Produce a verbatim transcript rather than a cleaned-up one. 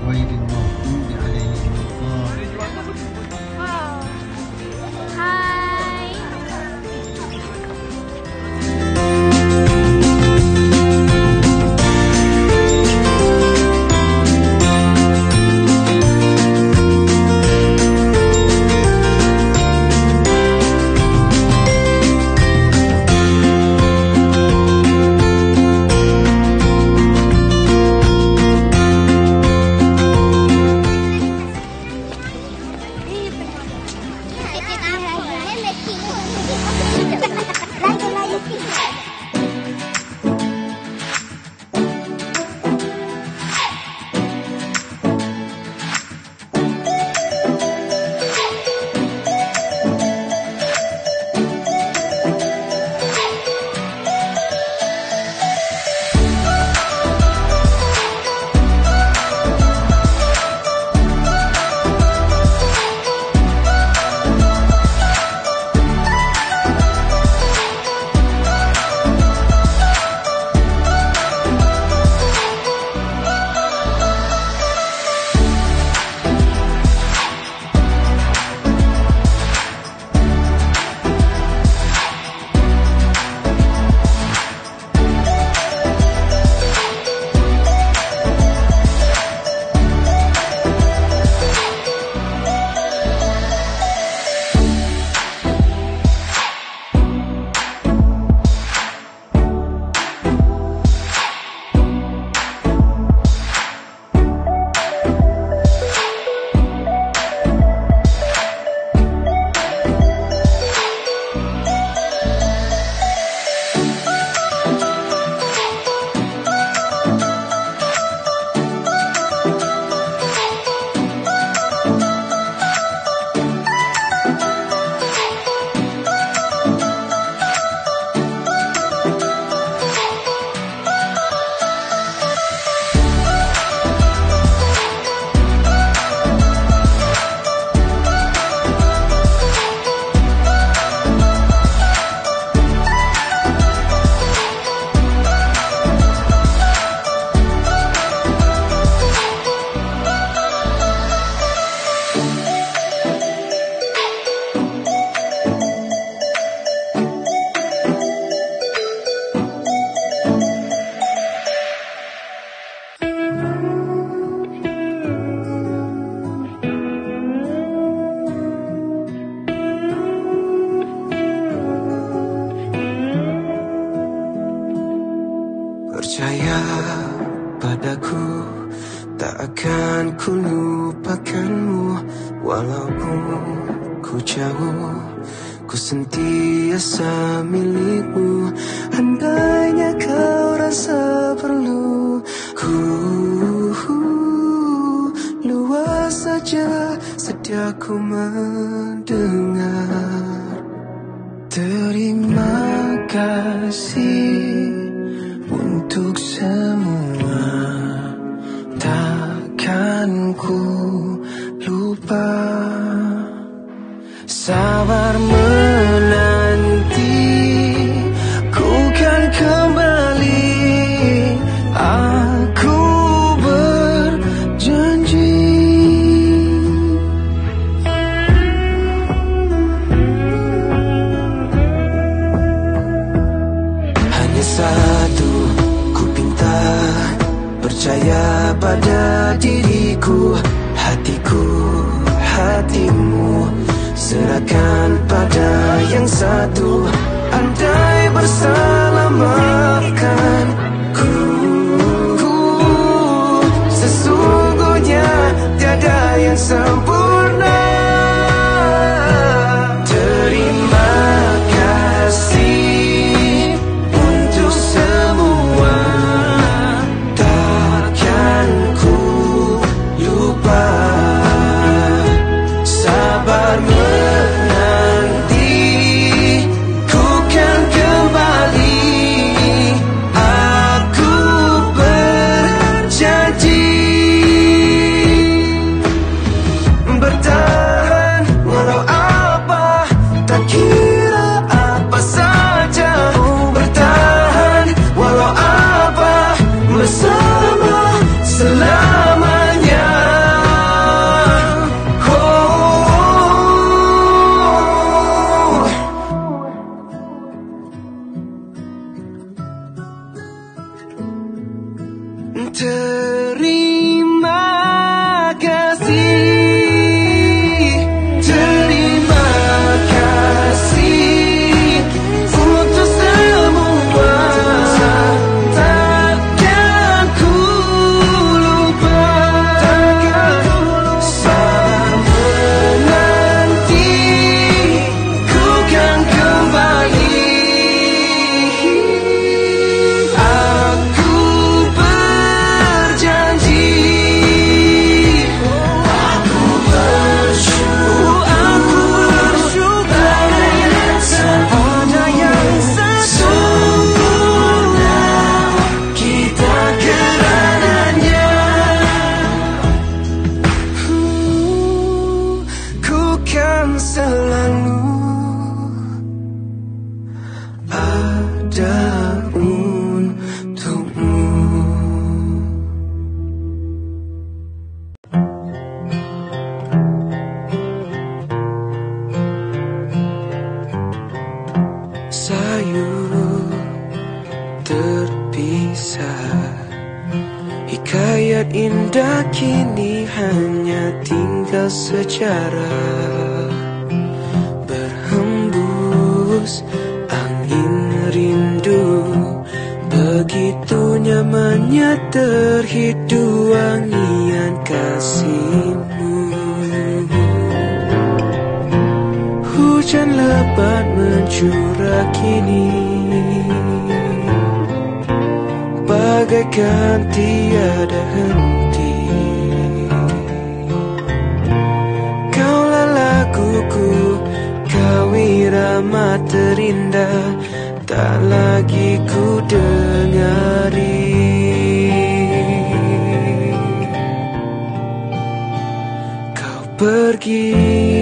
غير المغضوب عليهم ولا Hai. Percaya padaku, tak akan ku lupakanmu. Walaupun ku jauh, ku sentiasa milikmu. Andainya kau rasa perlu, ku luas saja sedia ku mendengar. Terima kasih untuk semua, takkan ku lupa. Sabar menanti, ku kan kembali. Aku berjanji. Hanya satu ku pinta, percaya pada diriku. Hatiku, hatimu, serahkan pada yang satu. Andai bersama maafkan ku, sesungguhnya tiada yang sempurna. Terima kasih untuk semua, takkan ku lupa. Sabar menanti, ku kan kembali. Terima kasih, terima kasih untuk semua. Takkan ku lupa, sabar menanti, ku kan kembali. Aku berjanji, aku bersyukur, aku bersyukur ada yang sesungguhnya kita kerananya. Ku kan selalu ada untukmu. Sayu terpisah, hikayat indah kini hanya tinggal sejarah. Berhembus angin rindu, begitu nyamannya terhidu wangian kasihmu. Hujan lebat mencurah kini, bagaikan tiada henti. Kaulah laguku, kau irama terindah, tak lagi ku dengari. Kau pergi